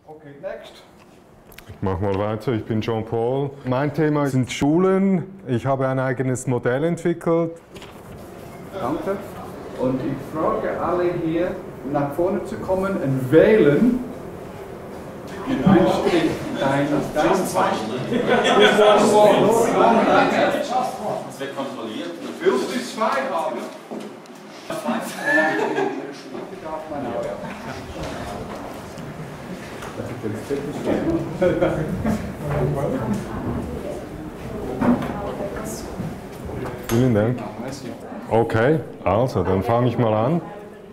Okay, next. Ich mache mal weiter, ich bin Jean-Paul. Mein Thema sind Schulen. Ich habe ein eigenes Modell entwickelt. Danke. Und ich frage alle hier, nach vorne zu kommen und wählen. Ich wünsche dir dein Zeichen. Das wird kontrolliert. Willst du zwei haben? Vielen Dank. Okay, also dann fange ich mal an.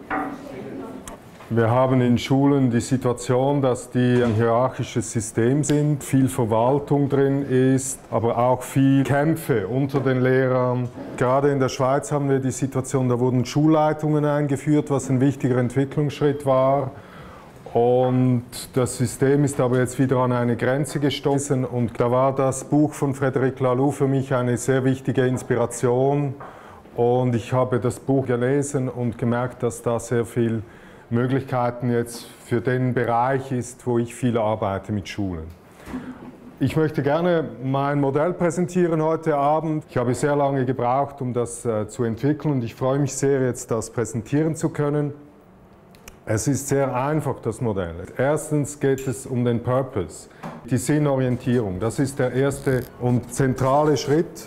Wir haben in Schulen die Situation, dass die ein hierarchisches System sind, viel Verwaltung drin ist, aber auch viel Kämpfe unter den Lehrern. Gerade in der Schweiz haben wir die Situation, da wurden Schulleitungen eingeführt, was ein wichtiger Entwicklungsschritt war. Und das System ist aber jetzt wieder an eine Grenze gestoßen und da war das Buch von Frédéric Laloux für mich eine sehr wichtige Inspiration. Und ich habe das Buch gelesen und gemerkt, dass da sehr viel Möglichkeiten jetzt für den Bereich ist, wo ich viel arbeite mit Schulen. Ich möchte gerne mein Modell präsentieren heute Abend. Ich habe sehr lange gebraucht, um das zu entwickeln und ich freue mich sehr, jetzt das präsentieren zu können. Es ist sehr einfach, das Modell. Erstens geht es um den Purpose, die Sinnorientierung. Das ist der erste und zentrale Schritt.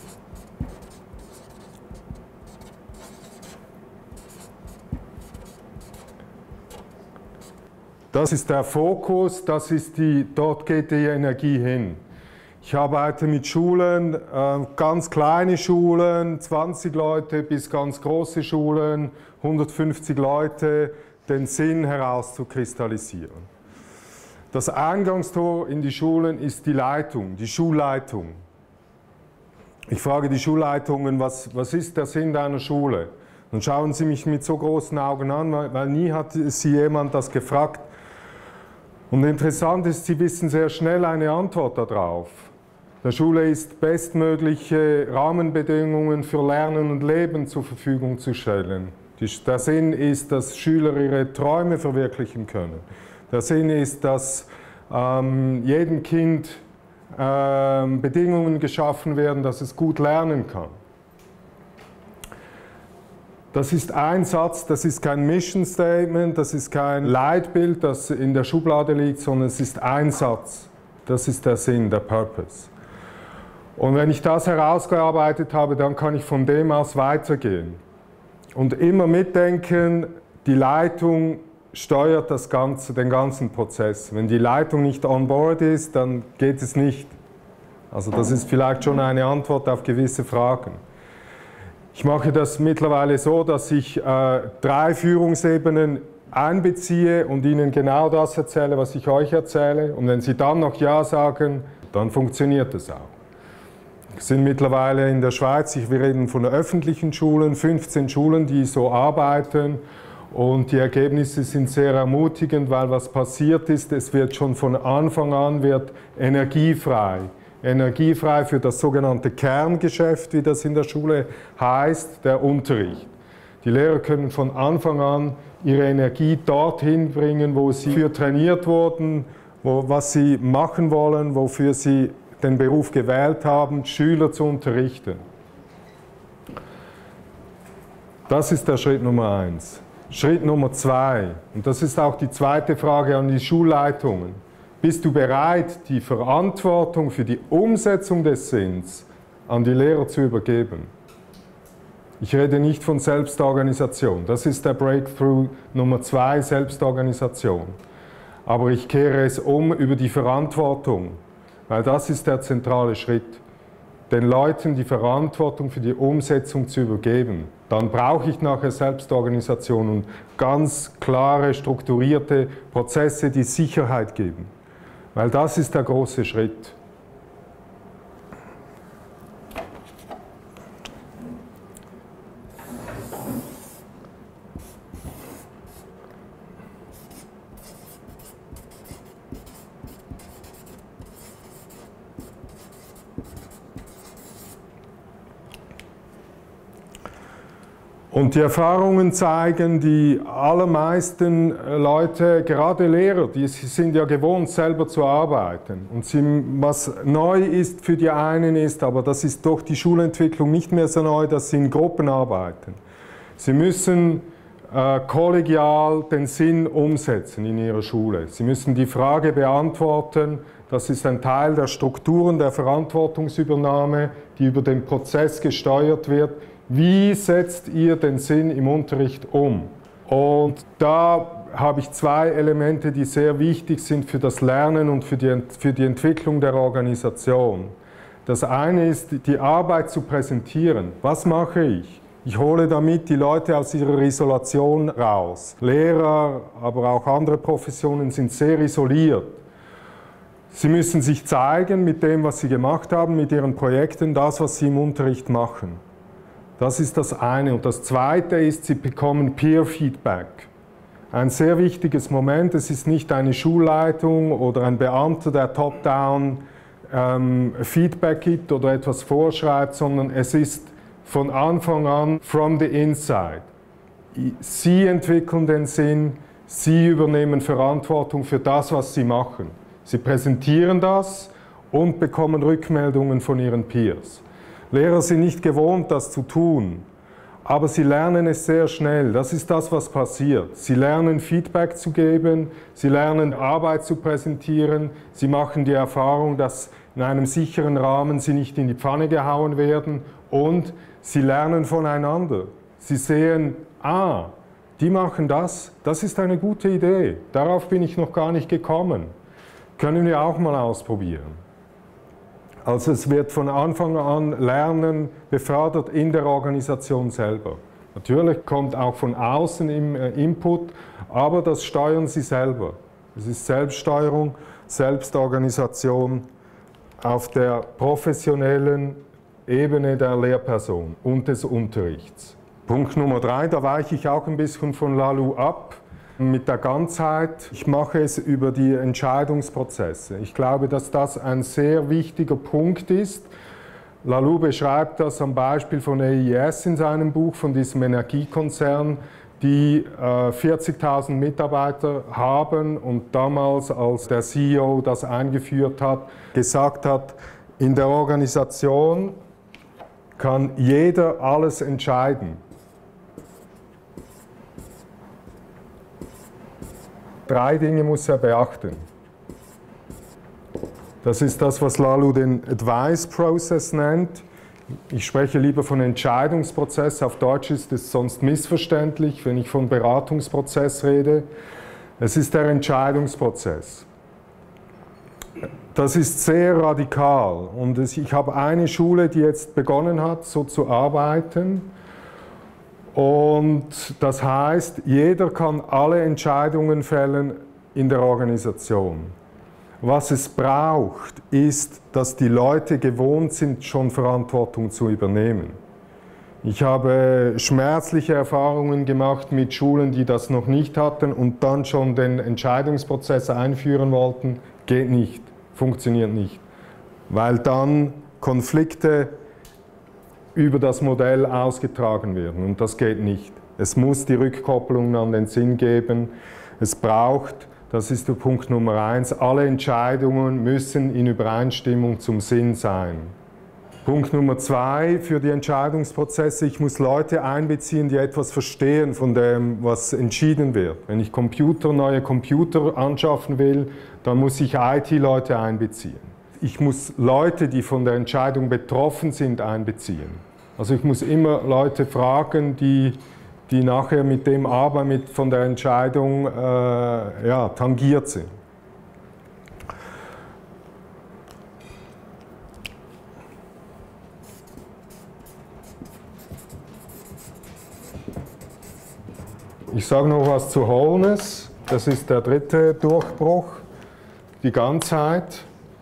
Das ist der Fokus, dort geht die Energie hin. Ich arbeite mit Schulen, ganz kleine Schulen, 20 Leute bis ganz große Schulen, 150 Leute, den Sinn herauszukristallisieren. Das Eingangstor in die Schulen ist die Leitung, die Schulleitung. Ich frage die Schulleitungen, was ist der Sinn deiner Schule? Dann schauen sie mich mit so großen Augen an, weil nie hat sie jemand das gefragt. Und interessant ist, sie wissen sehr schnell eine Antwort darauf. Der Schule ist bestmögliche Rahmenbedingungen für Lernen und Leben zur Verfügung zu stellen. Der Sinn ist, dass Schüler ihre Träume verwirklichen können. Der Sinn ist, dass jedem Kind Bedingungen geschaffen werden, dass es gut lernen kann. Das ist ein Satz, das ist kein Mission Statement, das ist kein Leitbild, das in der Schublade liegt, sondern es ist ein Satz. Das ist der Sinn, der Purpose. Und wenn ich das herausgearbeitet habe, dann kann ich von dem aus weitergehen. Und immer mitdenken, die Leitung steuert den ganzen Prozess. Wenn die Leitung nicht on board ist, dann geht es nicht. Also das ist vielleicht schon eine Antwort auf gewisse Fragen. Ich mache das mittlerweile so, dass ich 3 Führungsebenen einbeziehe und Ihnen genau das erzähle, was ich euch erzähle. Und wenn Sie dann noch Ja sagen, dann funktioniert das auch. Wir sind mittlerweile in der Schweiz, wir reden von öffentlichen Schulen, 15 Schulen, die so arbeiten. Und die Ergebnisse sind sehr ermutigend, weil was passiert ist, es wird schon von Anfang an energiefrei. Energiefrei für das sogenannte Kerngeschäft, wie das in der Schule heißt, der Unterricht. Die Lehrer können von Anfang an ihre Energie dorthin bringen, wo sie für trainiert wurden, was sie machen wollen, wofür sie den Beruf gewählt haben, Schüler zu unterrichten. Das ist der Schritt Nummer 1. Schritt Nummer 2, und das ist auch die zweite Frage an die Schulleitungen. Bist du bereit, die Verantwortung für die Umsetzung des Sinns an die Lehrer zu übergeben? Ich rede nicht von Selbstorganisation. Das ist der Breakthrough Nummer 2, Selbstorganisation. Aber ich kehre es um über die Verantwortung, weil das ist der zentrale Schritt. Den Leuten die Verantwortung für die Umsetzung zu übergeben. Dann brauche ich nachher Selbstorganisation und ganz klare, strukturierte Prozesse, die Sicherheit geben. Weil das ist der große Schritt. Und die Erfahrungen zeigen, die allermeisten Leute, gerade Lehrer, die sind ja gewohnt, selber zu arbeiten. Und was neu ist für die einen ist, aber das ist durch die Schulentwicklung nicht mehr so neu, dass sie in Gruppen arbeiten. Sie müssen kollegial den Sinn umsetzen in ihrer Schule. Sie müssen die Frage beantworten, das ist ein Teil der Strukturen der Verantwortungsübernahme, die über den Prozess gesteuert wird. Wie setzt ihr den Sinn im Unterricht um? Und da habe ich zwei Elemente, die sehr wichtig sind für das Lernen und für die Entwicklung der Organisation. Das eine ist, die Arbeit zu präsentieren. Was mache ich? Ich hole damit die Leute aus ihrer Isolation raus. Lehrer, aber auch andere Professionen sind sehr isoliert. Sie müssen sich zeigen mit dem, was sie gemacht haben, mit ihren Projekten, das, was sie im Unterricht machen. Das ist das eine. Und das zweite ist, sie bekommen Peer-Feedback. Ein sehr wichtiges Moment, es ist nicht eine Schulleitung oder ein Beamter, der top-down Feedback gibt oder etwas vorschreibt, sondern es ist von Anfang an from the inside. Sie entwickeln den Sinn, Sie übernehmen Verantwortung für das, was Sie machen. Sie präsentieren das und bekommen Rückmeldungen von Ihren Peers. Lehrer sind nicht gewohnt, das zu tun, aber sie lernen es sehr schnell. Das ist das, was passiert. Sie lernen Feedback zu geben, sie lernen Arbeit zu präsentieren, sie machen die Erfahrung, dass in einem sicheren Rahmen sie nicht in die Pfanne gehauen werden und sie lernen voneinander. Sie sehen, die machen das, das ist eine gute Idee, darauf bin ich noch gar nicht gekommen. Können wir auch mal ausprobieren. Also es wird von Anfang an Lernen befördert in der Organisation selber. Natürlich kommt auch von außen im Input, aber das steuern Sie selber. Es ist Selbststeuerung, Selbstorganisation auf der professionellen Ebene der Lehrperson und des Unterrichts. Punkt Nummer 3, da weiche ich auch ein bisschen von Laloux ab. Mit der Ganzheit, ich mache es über die Entscheidungsprozesse. Ich glaube, dass das ein sehr wichtiger Punkt ist. Laloux beschreibt das am Beispiel von AES in seinem Buch, von diesem Energiekonzern, die 40.000 Mitarbeiter haben und damals, als der CEO das eingeführt hat, gesagt hat, in der Organisation kann jeder alles entscheiden. 3 Dinge muss er beachten. Das ist das, was Laloux den Advice Process nennt. Ich spreche lieber von Entscheidungsprozess. Auf Deutsch ist es sonst missverständlich, wenn ich von Beratungsprozess rede. Es ist der Entscheidungsprozess. Das ist sehr radikal. Und ich habe eine Schule, die jetzt begonnen hat, so zu arbeiten. Und das heißt, jeder kann alle Entscheidungen fällen in der Organisation. Was es braucht, ist, dass die Leute gewohnt sind, schon Verantwortung zu übernehmen. Ich habe schmerzliche Erfahrungen gemacht mit Schulen, die das noch nicht hatten und dann schon den Entscheidungsprozess einführen wollten. Geht nicht, funktioniert nicht, weil dann Konflikte über das Modell ausgetragen werden und das geht nicht. Es muss die Rückkopplung an den Sinn geben. Es braucht, das ist der Punkt Nummer 1, alle Entscheidungen müssen in Übereinstimmung zum Sinn sein. Punkt Nummer 2 für die Entscheidungsprozesse, ich muss Leute einbeziehen, die etwas verstehen von dem, was entschieden wird. Wenn ich neue Computer anschaffen will, dann muss ich IT-Leute einbeziehen. Ich muss Leute, die von der Entscheidung betroffen sind, einbeziehen. Also ich muss immer Leute fragen, die nachher mit dem von der Entscheidung tangiert sind. Ich sage noch was zu Wholeness. Das ist der dritte Durchbruch, die Ganzheit.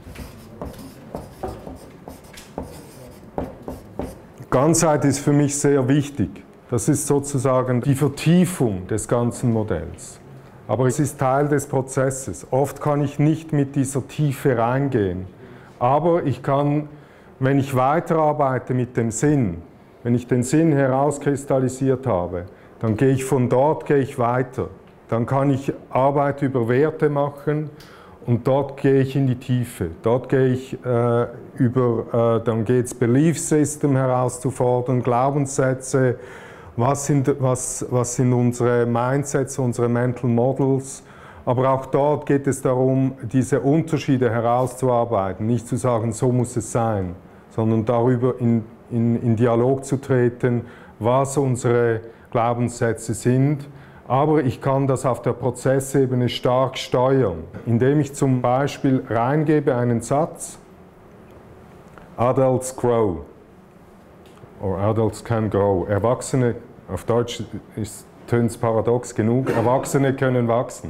Ganzheit ist für mich sehr wichtig. Das ist sozusagen die Vertiefung des ganzen Modells. Aber es ist Teil des Prozesses. Oft kann ich nicht mit dieser Tiefe reingehen. Aber ich kann, wenn ich weiterarbeite mit dem Sinn, wenn ich den Sinn herauskristallisiert habe, dann gehe ich von dort weiter. Dann kann ich Arbeit über Werte machen und dort gehe ich in die Tiefe. Dort gehe ich dann geht es Belief System herauszufordern, Glaubenssätze, was sind unsere Mindsets, unsere Mental Models. Aber auch dort geht es darum, diese Unterschiede herauszuarbeiten, nicht zu sagen, so muss es sein, sondern darüber in Dialog zu treten, was unsere Glaubenssätze sind. Aber ich kann das auf der Prozessebene stark steuern, indem ich zum Beispiel reingebe einen Satz, Adults grow, or adults can grow. Erwachsene, auf Deutsch tönt es paradox genug, Erwachsene können wachsen.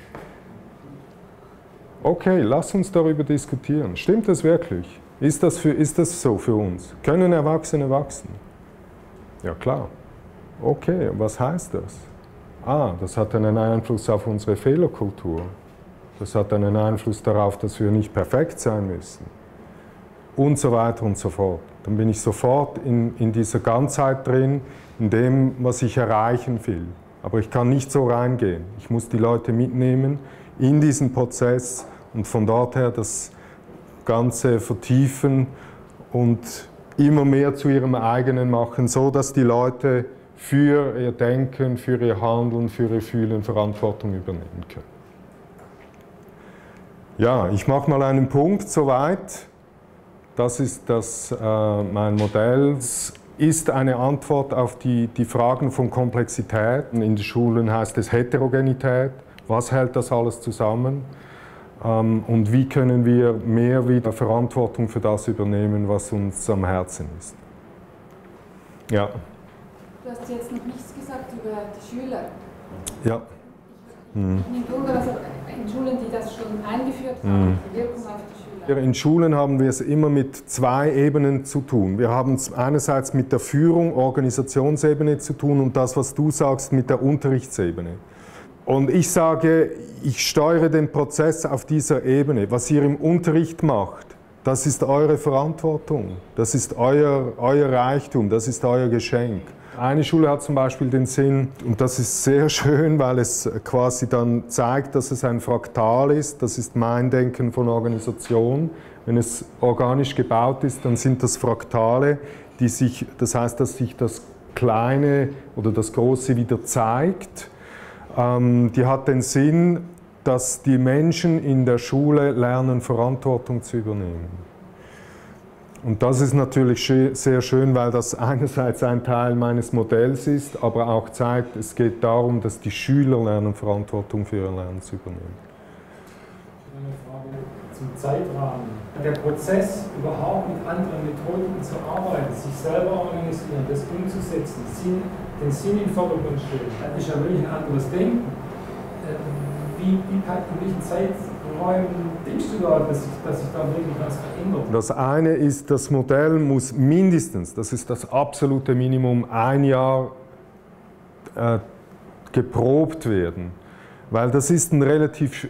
Okay, lass uns darüber diskutieren. Stimmt das wirklich? Ist das so für uns? Können Erwachsene wachsen? Ja klar. Okay, was heißt das? Das hat einen Einfluss auf unsere Fehlerkultur. Das hat einen Einfluss darauf, dass wir nicht perfekt sein müssen. Und so weiter und so fort. Dann bin ich sofort in dieser Ganzheit drin, in dem, was ich erreichen will. Aber ich kann nicht so reingehen. Ich muss die Leute mitnehmen in diesen Prozess und von dort her das Ganze vertiefen und immer mehr zu ihrem eigenen machen, so dass die Leute für ihr Denken, für ihr Handeln, für ihr Fühlen Verantwortung übernehmen können. Ja, ich mache mal einen Punkt soweit. Das ist mein Modell. Es ist eine Antwort auf die Fragen von Komplexität. In den Schulen heißt es Heterogenität. Was hält das alles zusammen? Und wie können wir mehr wieder Verantwortung für das übernehmen, was uns am Herzen ist? Ja. Du hast jetzt noch nichts gesagt über die Schüler. Ja. In Schulen, die das schon eingeführt haben, die Wirkung auf die Schüler. In Schulen haben wir es immer mit zwei Ebenen zu tun. Wir haben es einerseits mit der Führung, Organisationsebene zu tun und das, was du sagst, mit der Unterrichtsebene. Und ich sage, ich steuere den Prozess auf dieser Ebene. Was ihr im Unterricht macht, das ist eure Verantwortung, das ist euer Reichtum, das ist euer Geschenk. Eine Schule hat zum Beispiel den Sinn, und das ist sehr schön, weil es quasi dann zeigt, dass es ein Fraktal ist, das ist mein Denken von Organisation. Wenn es organisch gebaut ist, dann sind das Fraktale, das heißt, dass sich das Kleine oder das Große wieder zeigt. Die hat den Sinn, dass die Menschen in der Schule lernen, Verantwortung zu übernehmen. Und das ist natürlich sehr schön, weil das einerseits ein Teil meines Modells ist, aber auch zeigt, es geht darum, dass die Schüler lernen, Verantwortung für ihr Lernen zu übernehmen. Eine Frage zum Zeitrahmen. Der Prozess, überhaupt mit anderen Methoden zu arbeiten, sich selber organisieren, das umzusetzen, den Sinn in den Vordergrund stellen, das ist ja wirklich ein anderes Denken. In welchen Zeiträumen denkst du da, dass sich da wirklich was verändert? Das eine ist, das Modell muss mindestens, das ist das absolute Minimum, 1 Jahr geprobt werden. Weil das ist ein relativ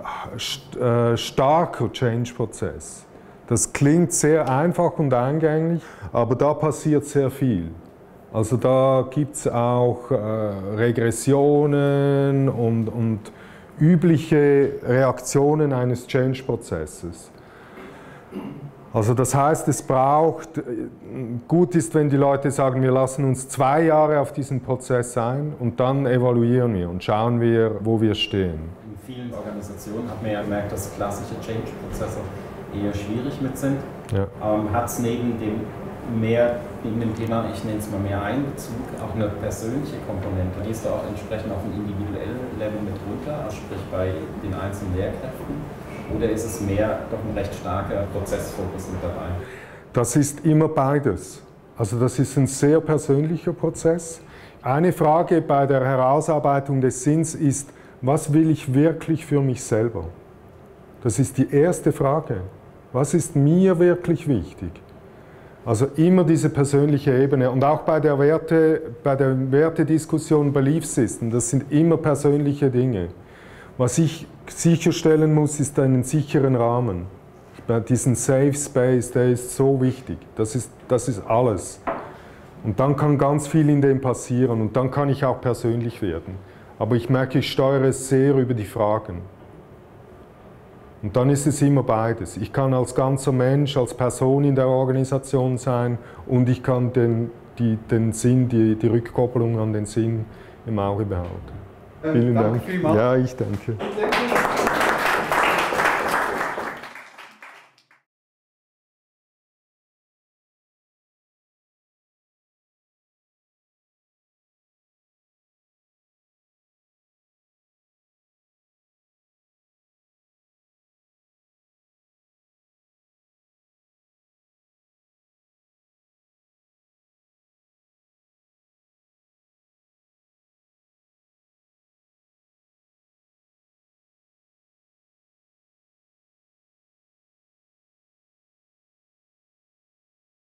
starker Change-Prozess. Das klingt sehr einfach und eingängig, aber da passiert sehr viel. Also da gibt es auch Regressionen und übliche Reaktionen eines Change-Prozesses. Also das heißt, es braucht, gut ist, wenn die Leute sagen, wir lassen uns 2 Jahre auf diesen Prozess ein und dann evaluieren wir und schauen wir, wo wir stehen. In vielen Organisationen hat man ja gemerkt, dass klassische Change-Prozesse eher schwierig mit sind. Ja. Hat es neben dem Thema, ich nenne es mal mehr Einbezug, auch eine persönliche Komponente. Gehst du auch entsprechend auf ein individuelles Level mit runter, also sprich bei den einzelnen Lehrkräften? Oder ist es mehr doch ein recht starker Prozessfokus mit dabei? Das ist immer beides. Also das ist ein sehr persönlicher Prozess. Eine Frage bei der Herausarbeitung des Sinns ist, was will ich wirklich für mich selber? Das ist die erste Frage. Was ist mir wirklich wichtig? Also immer diese persönliche Ebene und auch bei der Wertediskussion Belief System, das sind immer persönliche Dinge. Was ich sicherstellen muss, ist einen sicheren Rahmen. Diesen Safe Space, der ist so wichtig. Das ist alles. Und dann kann ganz viel in dem passieren und dann kann ich auch persönlich werden. Aber ich merke, ich steuere es sehr über die Fragen. Und dann ist es immer beides. Ich kann als ganzer Mensch, als Person in der Organisation sein und ich kann den Sinn, die Rückkopplung an den Sinn im Auge behalten. Vielen Dank. Vielmals. Ja, ich danke. Sehr gut.